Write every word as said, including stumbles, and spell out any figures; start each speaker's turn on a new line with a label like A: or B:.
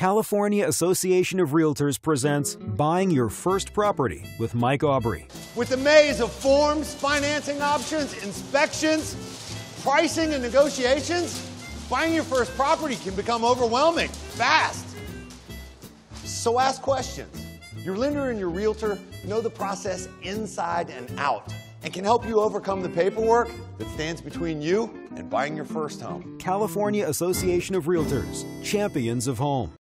A: California Association of Realtors presents Buying Your First Property with Mike Aubrey.
B: With the maze of forms, financing options, inspections, pricing, and negotiations, buying your first property can become overwhelming fast. So ask questions. Your lender and your realtor know the process inside and out and can help you overcome the paperwork that stands between you and buying your first home.
A: California Association of Realtors, champions of home.